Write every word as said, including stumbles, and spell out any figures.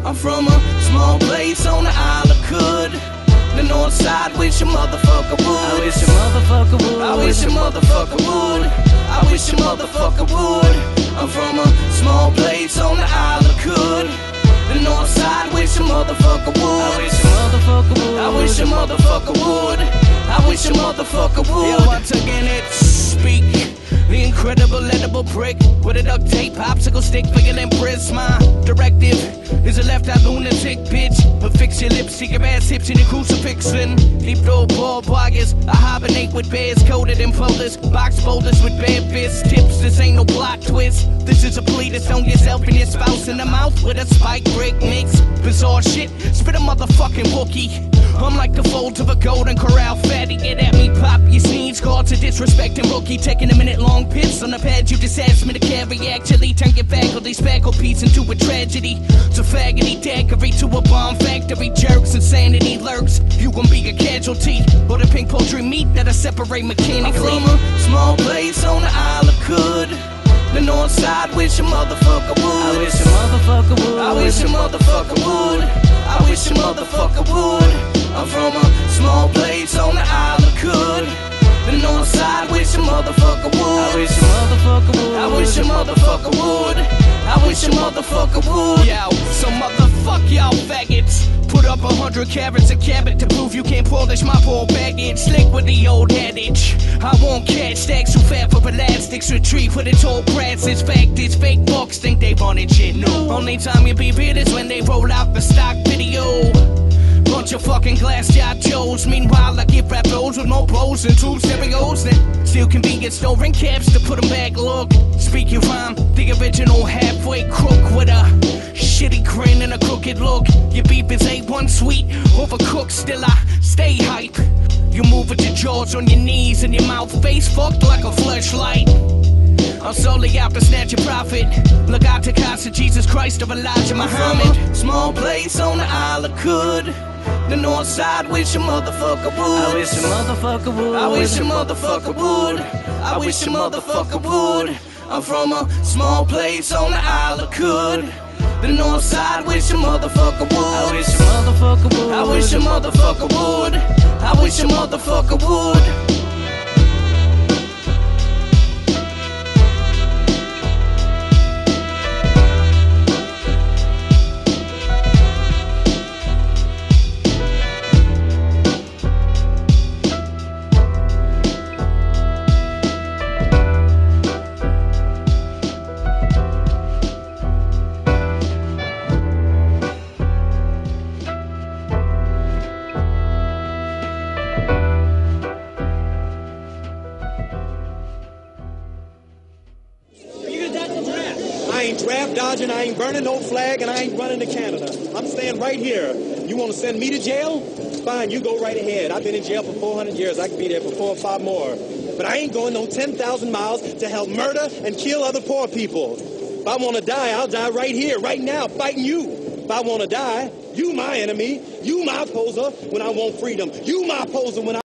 I'm from a small place on the Isle of Cood. The north side, wish a motherfucker would. I wish a motherfucker would. I wish a motherfucker would. I wish a motherfucker would. I'm from a small place on the Isle of Cood. The north side, wish a motherfucker would. I wish a motherfucker would. I wish a motherfucker would. I wish a motherfucker would. Yeah, once again it's speak. The incredible edible prick with a duct tape popsicle stick for your empress. My directive is a left-eye lunatic bitch. But fix your lips, see your ass hips and your crucifixin'. Deep throw ball bloggers, I hibernate with bears coated in polders. Box boulders with bare fists. Tips, this ain't no plot twist. This is a plea to stone yourself and your spouse in the mouth with a spike break mix. Bizarre shit, spit a motherfucking Wookie. I'm like the folds of a golden corral fatty. Get at me, pop your sneeze. Called to disrespecting rookie. Taking a minute long piss on the pad you just asked me to carry. Actually turn your faculties, faculties into a tragedy. To faggoty daiquiri to a bomb factory. Jerks, insanity lurks. You gon' be a casualty. Or the pink poultry meat that'll separate mechanically. I'm from a small place on the Isle of Cood. The north side, wish a motherfucker would. I wish a motherfucker would. I wish a motherfucker would. I wish a motherfucker would. I'm from a small place on the Isle of Cood. The north side, wish a motherfucker would. I wish a motherfucker would. I wish a motherfucker would. I wish a motherfucker would. Yo, so motherfuck y'all faggots. Put up a hundred carats of cabot to prove you can't polish my poor baggage. Slick with the old adage. I won't catch stacks too fat for elastics. Retrieve with its old brats. It's fact, it's fake books think they running shit. No, only time you be bit is when they roll out the stock video. Bunch of fucking glass jar Joes. Meanwhile I give rap those with no pros and two stereos that still can be get stolen caps to put them back. Look, speak your rhyme, the original halfway crook with a shitty grin and a crooked look. Your beef is A one sweet, overcooked, still I stay hype. You move with your jaws on your knees and your mouth face fucked like a fleshlight. I'm solely out to snatch your profit. Look out to Casa Jesus Christ of Elijah Muhammad. From a small place on the Isle of Cood. The north side, wish a motherfucker would. I wish a motherfucker would. I wish a motherfucker would. I wish a motherfucker would. I'm from a small place on the Isle of Cood. The north side, wish a motherfucker would. I wish a motherfucker would. I wish a motherfucker would. I wish a motherfucker would. I ain't draft dodging, I ain't burning no flag, and I ain't running to Canada. I'm staying right here. You want to send me to jail? Fine, you go right ahead. I've been in jail for four hundred years. I can be there for four or five more. But I ain't going no ten thousand miles to help murder and kill other poor people. If I want to die, I'll die right here, right now, fighting you. If I want to die, you my enemy. You my opposer when I want freedom. You my opposer when I